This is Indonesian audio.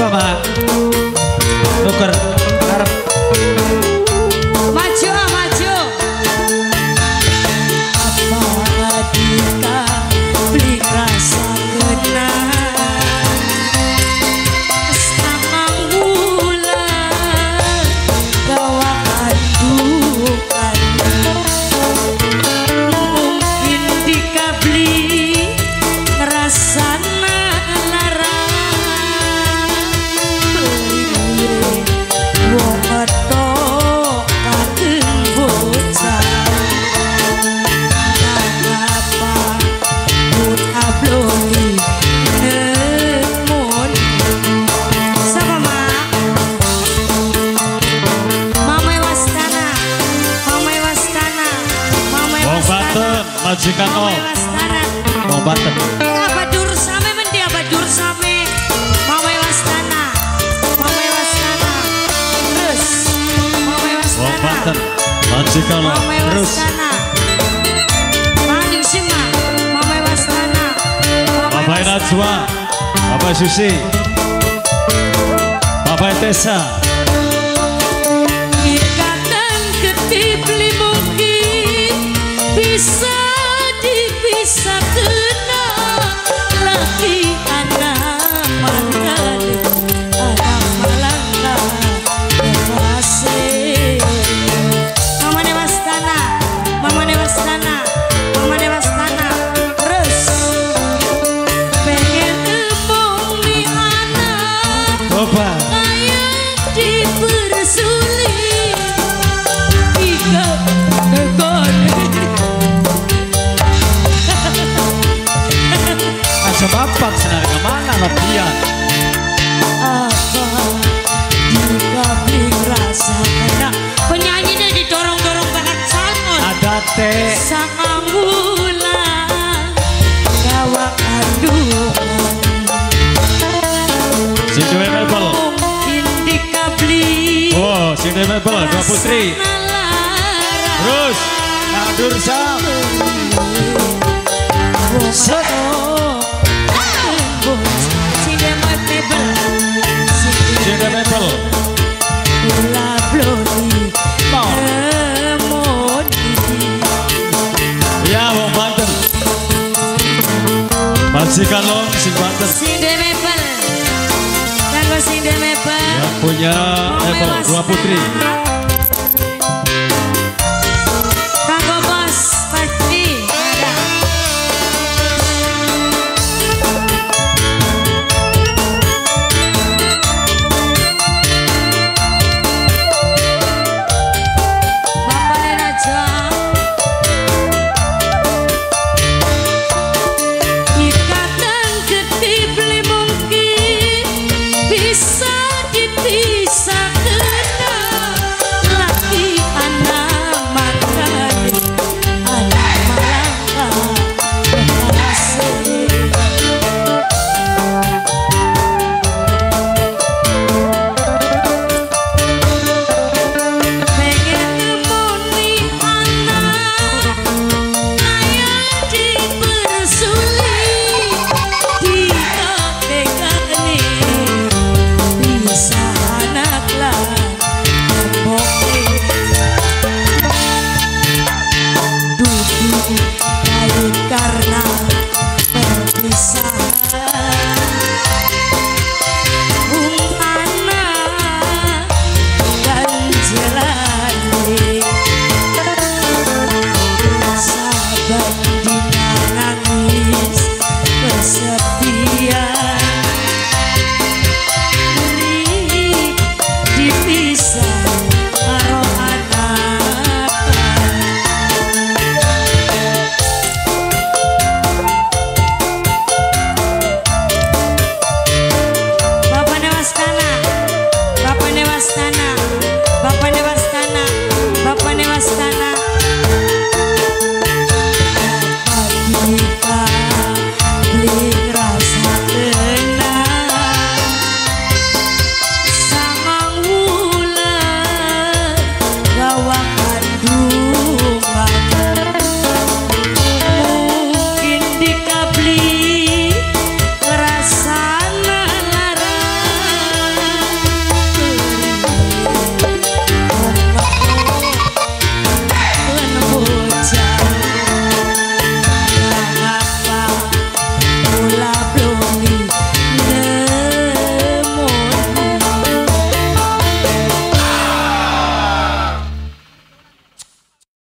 Apa Pak? Tuker karep. Maju, maju. Apa kita beli rasa kenal setengah bulan gawakan bukan mungkin dikabli ngerasana majikan oh, mau Banten. Abadur same mendi abadur same. Mama Wastana, Mama Wastana. Terus Mama Wastana. Mau Banten, majikan oh, terus. Maning sima, Mama Wastana. Bapak Najwa, Bapak Susi, Bapak Tessa. Ikatan ketipli mungkin bisa bisa kena lagi anak mangan anak malangga kasih Mama Dewastana Mama Dewastana Mama Dewastana terus pengen emong di anak kayak dipersulit tiga negara. Bapak senar kemana latihan? Apa dikabli rasa kena penyanyinya didorong-dorong banget salmon. Ada teh sangang bulan gawak kandungan Cindy Mebel mungkin dikabli. Oh Cindy Mebel dua putri. Terus Nadur Sam Set Cindy Mebel Gula bloni ya Wong Banten majikan lo sing Banten Cindy Mebel kanggo Cindy Mebel yang punya Mebel dua putri.